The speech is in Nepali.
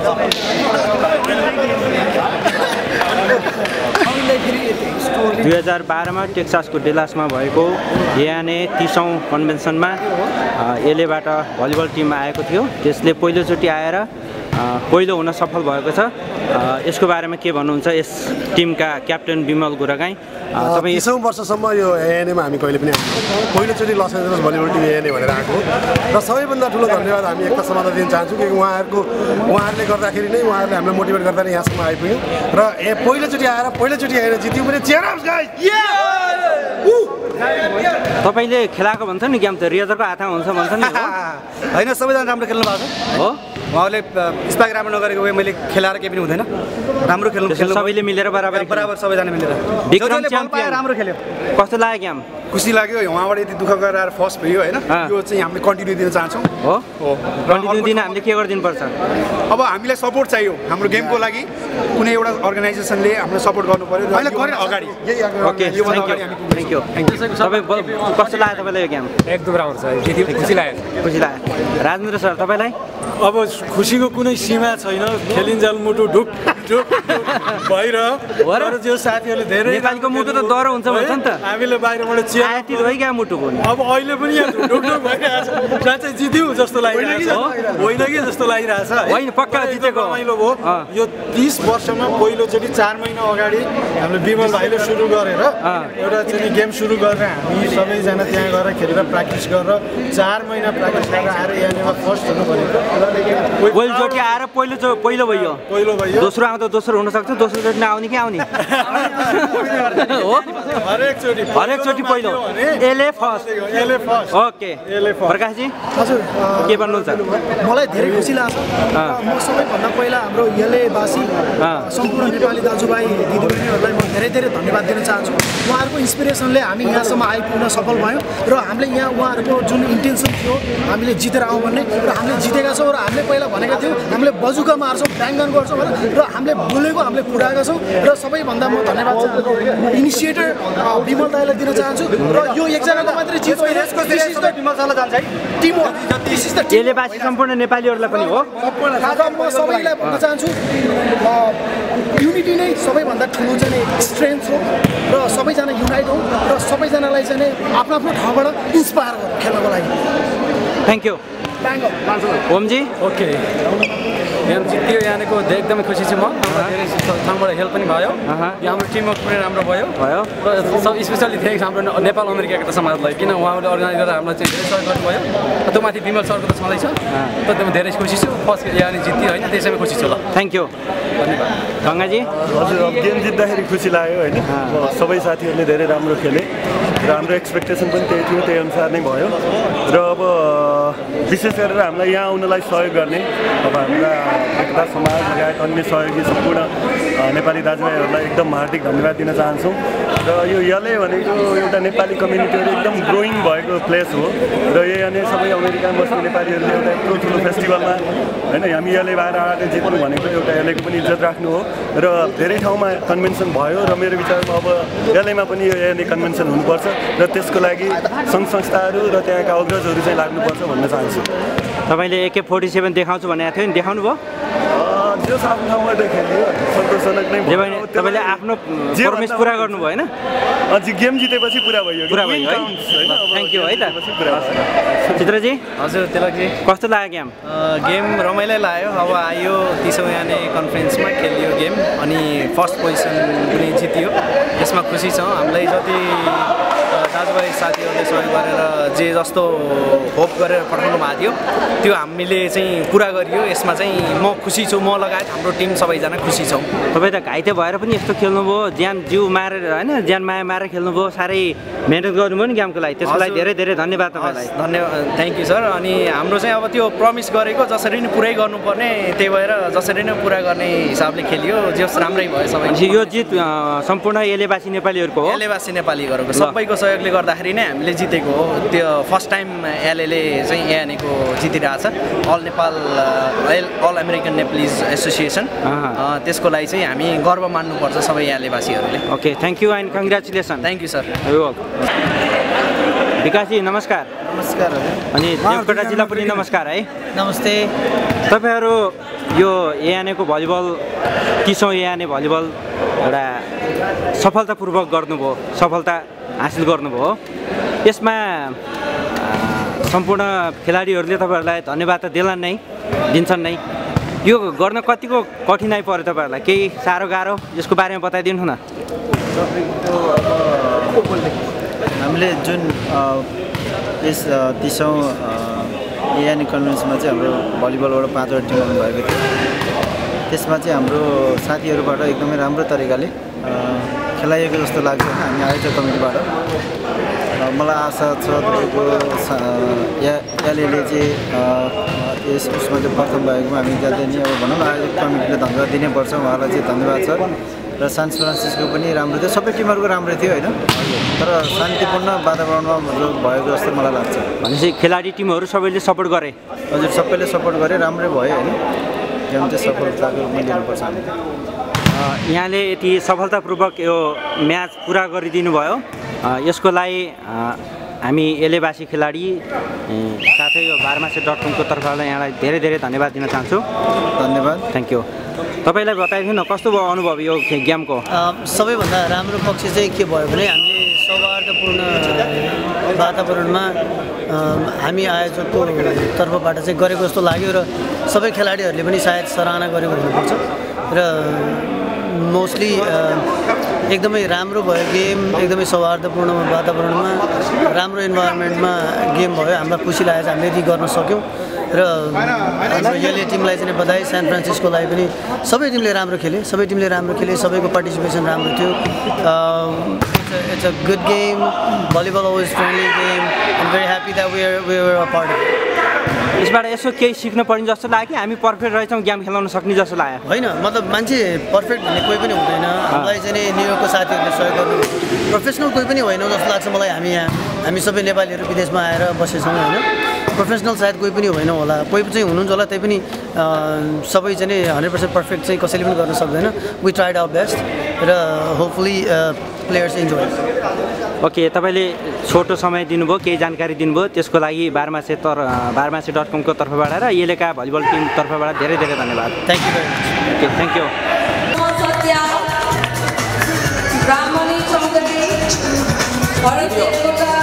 2012मा टेक्सासको डेलासमा भएको एएनए 30औं कन्भेन्सनमा एलेबाट भलिबल टिममा आएको थियो। त्यसले पहिलोचोटि आएर पहिलो हुन सफल भएको छ। यसको बारेमा के भन्नुहुन्छ यस टिमका क्याप्टेन विमल गुरागाई? तपाईँ 30औं वर्षसम्म यो एएनएमा हामी कहिले पनि पहिलोचोटि Los Angeles volleyball team ANA भनेर आएको र सबैभन्दा ठुलो धन्यवाद हामी एकता समाजलाई दिन चाहन्छौँ कि उहाँहरूले गर्दाखेरि नै उहाँहरूले हामीलाई मोटिभेट गर्दा नै यहाँसम्म आइपुग्यौँ र पहिलोचोटि आएर पहिलोचोटि आएर जित्यौँ भने तपाईँले खेलाएको भन्छ नि गेम त रियजरको हातमा हुन्छ भन्छ नि होइन सबैजना राम्रो खेल्नु भएको छ हो उहाँले स्पाइक राम्रो नगरेको भए मैले खेलाएर केही पनि हुँदैन राम्रो खेल्नु सबैले मिलेर बराबर सबैजना मिलेर विक्रम च्याम्पियन राम्रो खेल्यो कस्तो लाग्यो गेम खुसी लाग्यो उहाँबाट यति दुःख गरेर फर्स्ट भयो होइन यो चाहिँ हामीले कन्टिन्यू दिन चाहन्छौँ हो कन्टिन्यू दिन हामीले के गरिदिनु पर्छ अब हामीलाई सपोर्ट चाहियो हाम्रो गेमको लागि कुनै एउटा अर्गनाइजेसनले हामीलाई सपोर्ट गर्नु पर्यो अगाडि ओके थ्याङ्क यू तपाईँ कस्तो लाग्यो तपाईँलाई यो गेम एकदम राम्रो छ खुसी लाग्यो राजेन्द्र सर तपाईँलाई अब खुसीको कुनै सीमा छैन खेलिन्जाल मुटु ढुक ढुक भइरह्यो जो साथीहरूले धेरै नेपालीको मुटु त डर हुन्छ भन्छ नि त हामीले बाहिरबाट चियाती भइगयो मुटुको अब अहिले पनि यहाँ ढुक ढुक भइरहेछ साँच्चै जित्यौँ जस्तो लागिरहेछ होइन कि जस्तो लागिरहेछ होइन पक्का जितेको रमाइलो भयो यो 30 वर्षमा पहिलोचोटि 4 महिना अगाडि हामीले विमल भाइले सुरु गरेर एउटा चाहिँ गेम सुरु गरेर हामी सबैजना त्यहाँ गएर खेलेर प्र्याक्टिस गरेर 4 महिना प्र्याक्टिस गरेर आएर एएनएमा फर्स्ट हुनु भनेको पहिलोचोटि आएर पहिलो भयो दोस्रो आउँदा दोस्रो हुनसक्छ दोस्रोचोटि नआउने कि आउने हो हरेकचोटि पहिलो एले फर्स्ट ओके प्रकाशजी हजुर के भन्नुहुन्छ मलाई धेरै खुसी लाग्छ म सबैभन्दा पहिला हाम्रो एलेवासी सम्पूर्ण नेपाली दाजुभाइ दिदीबहिनीहरूलाई म धेरै धेरै धन्यवाद दिन चाहन्छु उहाँहरूको इन्सपिरेसनले हामी यहाँसम्म आइपुग्न सफल भयौँ र हामीले यहाँ उहाँहरूको जुन इन्टेन्सन थियो हामीले जितेर आउँ भन्ने र हामीले जितेका छौँ र हामीले पहिला भनेका थियौँ हामीले बजुका मार्छौँ ब्याङ्गन गर्छौँ भनेर र हामीले बोलेको हामीले पुऱ्याएका छौँ र सबैभन्दा म धन्यवाद इनिसिएटर विमल दाइलाई दिन चाहन्छु र यो एकजनाको मात्रै जित होइन विमल सरलाई जान्छ है टिम एलेवासी सम्पूर्ण नेपालीहरूलाई पनि हो म सबैलाई भन्न चाहन्छु युनिटी नै सबैभन्दा ठुलो चाहिँ स्ट्रेन्थ हो र सबैजना युनाइट हो र सबैजनालाई चाहिँ आफ्नो आफ्नो ठाउँबाट इन्सपायर गर्नु खेल्नको लागि thank you Omji okay game जित्यो यहाँको एकदमै खुसी छु म धेरै ठाउँबाट हेल्प पनि भयो हाम्रो टिमवर्क पनि राम्रो भयो र सब स्पेसली थ्याङ्क्स हाम्रो नेपाल अमेरिकाको समाजलाई किन उहाँले अर्गनाइज गरेर हामीलाई चाहिँ धेरै सहयोग गर्नुभयो त्यो माथि विमल सरको त छँदैछ एकदमै धेरै खुसी छु फर्स्ट यहाँ जित्यो होइन त्यसैमा खुसी छु ल थ्याङ्क यू धन्यवाद गङ्गाजी हजुर अब गेम जित्दाखेरि खुसी लाग्यो होइन सबै साथीहरूले धेरै राम्रो खेले र हाम्रो एक्सपेक्टेसन पनि त्यही थियो त्यही अनुसार नै भयो र अब विशेष गरेर हामीलाई यहाँ आउनलाई सहयोग गर्ने अब हाम्रा एकता समाज लगायत अन्य सहयोगी सम्पूर्ण नेपाली दाजुभाइहरूलाई एकदम हार्दिक धन्यवाद दिन चाहन्छौँ र यो एले भनेको एउटा नेपाली कम्युनिटीहरू एकदम ग्रोइङ भएको प्लेस हो र यहाँ सबै अमेरिकामा बस्ने नेपालीहरूले एउटा यत्रो ठुलो फेस्टिभलमा होइन हामी एले बाहिर आएर जित्नु भनेको एउटा एलेको पनि इज्जत राख्नु हो र धेरै ठाउँमा कन्भेन्सन भयो र मेरो विचारमा अब एलेमा पनि यो एले कन्भेन्सन हुनुपर्छ र त्यसको लागि सङ्घ संस्थाहरू र त्यहाँका अग्रजहरू चाहिँ लाग्नुपर्छ भन्न चाहन्छु तपाईँले AK-47 देखाउँछु भनेको थियो नि देखाउनु भयो जो आफ्नो ठाउँमा खेल्यो सन्तोषजनक नै भयो तपाईँले आफ्नो प्रमिस पुरा गर्नुभयो होइन अझै गेम जितेपछि पुरा भयो है थ्याङ्क यू है त चित्रजी हजुर तिलकजी कस्तो लाग्यो गेम रमाइलो लाग्यो अब आयो 30औं याने कन्फरेन्समा खेलियो गेम अनि फर्स्ट पोजिसन पनि जित्यो यसमा खुसी छौँ हामीलाई जति दाजुभाइ साथीहरूले सहयोग गरेर जे जस्तो होप गरेर पठाउनु भएको थियो त्यो हामीले चाहिँ पुरा गरियो यसमा चाहिँ म खुसी छु म लगायत हाम्रो टिम सबैजना खुसी छौँ तपाईँ त घाइते भएर पनि यस्तो खेल्नुभयो ज्यान जिउ मारेर होइन ज्यान माया मारेर खेल्नुभयो साह्रै मेहनत गर्नुभयो नि गेमको लागि त्यसको लागि धेरै धेरै धन्यवाद तपाईँलाई धन्यवाद थ्याङ्क यू सर अनि हाम्रो चाहिँ अब त्यो प्रमिस गरेको जसरी नै पुरै गर्नुपर्ने त्यही भएर जसरी नै पुरा गर्ने हिसाबले खेलियो जस राम्रै भयो सबै यो जित सम्पूर्ण एलेवासी नेपालीहरूको हो एलेवासी नेपालीहरूको सबैको सहयोगले गर्दाखेरि नै हामीले जितेको हो त्यो फर्स्ट टाइम एलएले चाहिँ एएनएको जितिरहेछ all Nepal all American Nepalese association त्यसको लागि चाहिँ हामी गर्व मान्नुपर्छ सबै एलेवासीहरूले okay thank you and congratulation thank you sir Vikasji नमस्कार नमस्कार अनि देवकोटा जिल्ला पनि नमस्कार है नमस्ते तपाईँहरू यो एएनएको भलिबल 30औं एएनए भलिबल एउटा सफलतापूर्वक गर्नुभयो, सफलता हासिल गर्नुभयो। यसमा सम्पूर्ण खेलाडीहरूले तपाईँहरूलाई धन्यवाद त दिन्छन् नै। यो गर्न कतिको कठिनाइ पर्यो तपाईँहरूलाई? केही साह्रो गाह्रो यसको बारेमा बताइदिनु न। हामीले जुन यस 30औं एएनए कन्भेन्सनमा चाहिँ हाम्रो भलिबलबाट 5वटा टिम आउनुभएको थियो। त्यसमा चाहिँ हाम्रो साथीहरूबाट एकदमै राम्रो तरिकाले खेलाइएको जस्तो लाग्छ हामी आयोजक कमिटीबाट। मलाई आशा छ तपाईँको एलएले चाहिँ उसमा चाहिँ प्रथम भएकोमा हामी जाँदै नि अब भनौँ आयोजक कमिटीले धन्यवाद दिनैपर्छ, उहाँलाई चाहिँ धन्यवाद छ। र सान फ्रान्सिस्को पनि राम्रो थियो, सबै टिमहरूको राम्रो थियो होइन, तर शान्तिपूर्ण वातावरणमा भएको जस्तो मलाई लाग्छ। भनेपछि खेलाडी टिमहरू सबैले सपोर्ट गरे? हजुर, सबैले सपोर्ट गरे, राम्रै भयो होइन। गेम चाहिँ सफलताको रूपमा लिनुपर्छ हामीले। यहाँले यति सफलतापूर्वक यो म्याच पुरा गरिदिनु भयो, यसको लागि हामी एलेबासी खेलाडी साथै यो barmase.com को तर्फबाट यहाँलाई धेरै धेरै धन्यवाद दिन चाहन्छु। धन्यवाद, थ्याङ्क यू। तपाईँलाई बताइदिनु न कस्तो भयो अनुभव यो गेमको? सबैभन्दा राम्रो पक्ष चाहिँ के भयो भने हामीले सौहार्दपूर्ण वातावरणमा हामी आयोजकको तर्फबाट चाहिँ गरेको जस्तो लाग्यो र सबै खेलाडीहरूले पनि सायद सराहना गरेको हुनुपर्छ र मोस्टली एकदमै राम्रो भयो गेम, एकदमै सौहार्दपूर्ण वातावरणमा राम्रो इन्भाइरोमेन्टमा गेम भयो। हामीलाई खुसी लागेको छ हामीले यति गर्न सक्यौँ र हाम्रो यसले टिमलाई चाहिँ बधाई, सान फ्रान्सिस्कोलाई पनि सबै टिमले राम्रो खेले, सबैको पार्टिसिपेसन राम्रो थियो। It's a good game. Volleyball always friendly game. I'm very happy that we were a part of it. यसबाट यसो केही सिक्न पर्ने जस्तो लाग्यो कि हामी पर्फेक्ट रहेछौँ गेम खेलाउन सक्ने जस्तो लाग्यो? होइन, मतलब मान्छे पर्फेक्ट भन्ने कोही पनि हुँदैन। हामीलाई चाहिँ न्युयोर्कको साथीहरूले सहयोग गर्नु, प्रोफेसनल कोही पनि होइन जस्तो लाग्छ मलाई। हामी सबै नेपालीहरू विदेशमा आएर बसेछौँ होइन, प्रोफेसनल सायद कोही पनि होइन होला, कोही चाहिँ हुनुहुन्छ होला, त्यही पनि सबै चाहिँ 100% पर्फेक्ट चाहिँ कसैले पनि गर्न सक्दैन। वी ट्राइड आवर बेस्ट र होपफुली प्लेयर्स इन्जोय। ओके, तपाईँले छोटो समय दिनुभयो, केही जानकारी दिनुभयो, त्यसको लागि barmase.com को तर्फबाट र एलेका भलिबल टिम तर्फबाट धेरै धेरै धन्यवाद। Thank you very much. Okay, thank you. Brahmani Chaudhary